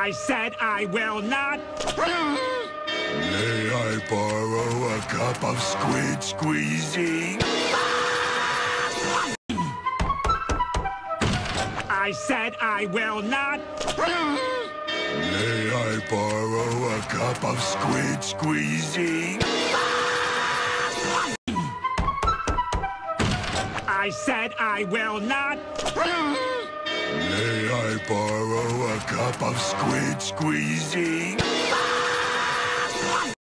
I said I will not. May I borrow a cup of squid squeezing? I said I will not. May I borrow a cup of squid squeezing? I said I will not. May I borrow a cup of squid squeezing?